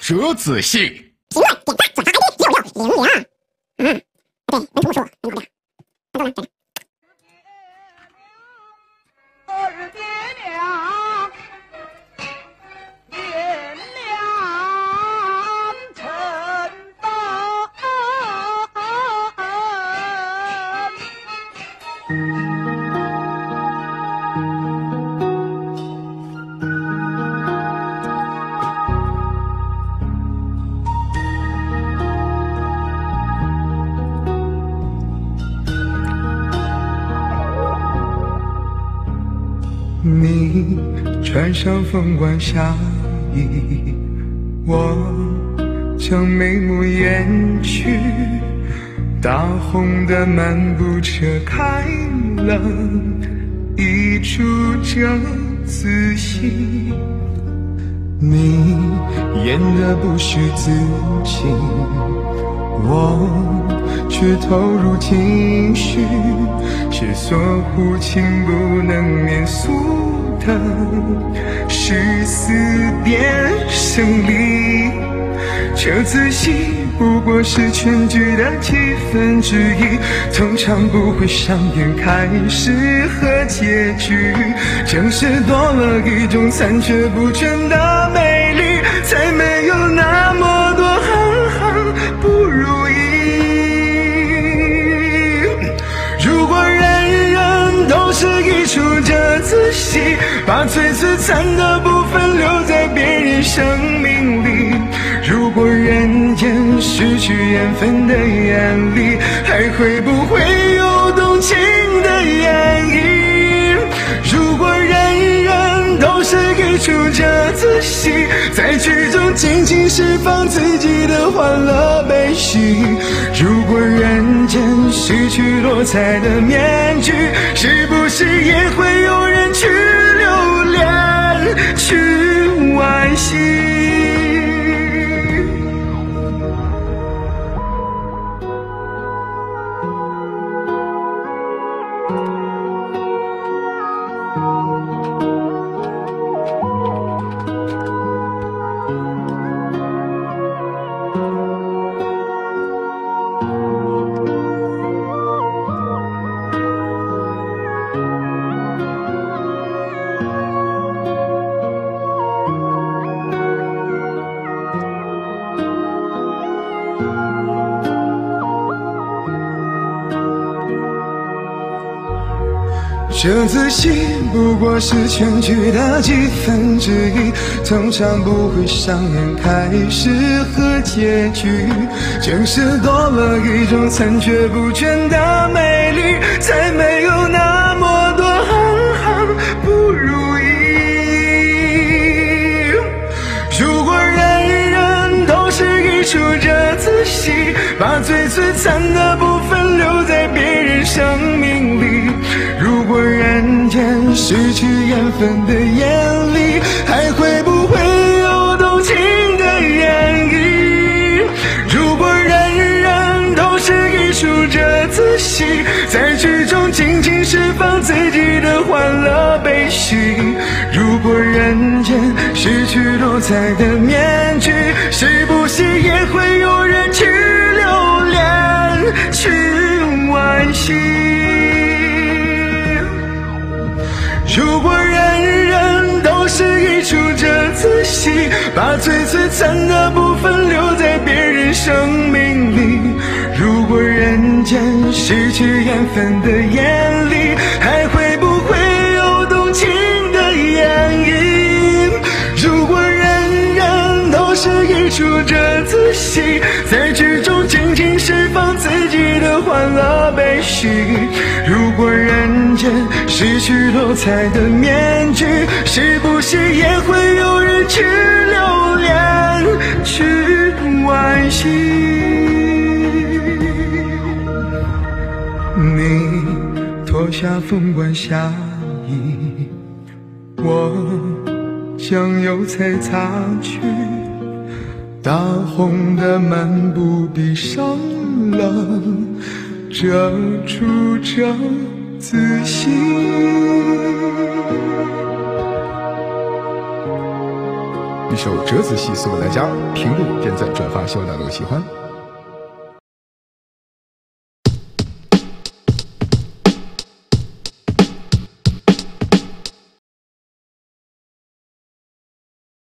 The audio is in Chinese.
折子戏。 评论、点赞、转发 ID 6600。对，文图说很好的。等等来，等等。 二爹娘，原谅臣你穿上凤冠霞衣，我将眉目掩去，大红的漫步车开了一出折子戏，你演得不虚自禁，我却投入情绪，是所护情不能免俗的誓死变胜利。这次戏不过是全剧的几分之一，通常不会上演开始和结局，正是多了一种残缺不全的美丽，才没有那么多行行不如意。如果人人都是一出折子戏，把最璀璨的部分留在别人生命里，如果人间失去缘分的眼里，还会不会有动情的演绎？如果人人都是一出折子戏，在剧中尽情释放自己的欢乐悲喜，如果人间失去多彩的面具，是不是也会有人去留恋，去惋惜？折子戏不过是全剧的几分之一，通常不会上演开始和结局，正是多了一种残缺不全的美丽，才没有那么多行行不如意。如果人人都是一出折子戏，把最璀璨的部分留在别人生命里，如果人间失去缘分的眼里，还会不会有动情的演绎？如果人人都是一出折子戏，在剧中尽情释放自己的欢乐悲喜，如果人间失去多彩的面具，是不是也会有人去留恋，去惋惜？如果人人都是一出折子戏，把最璀璨的部分留在别人生命里，如果人间失去缘分的眼里，还会不会有动情的演绎？如果人人都是一出折子戏，在剧中尽情释放自己的欢乐悲喜，如果人间失去多彩的面具，是不是也会有人去留恋，去惋惜？你脱下凤冠霞衣，我将油彩擦去，大红的漫步闭上了这出折子戏。 首折子戏送给大家，评论、点赞、转发，希望大家能够喜欢。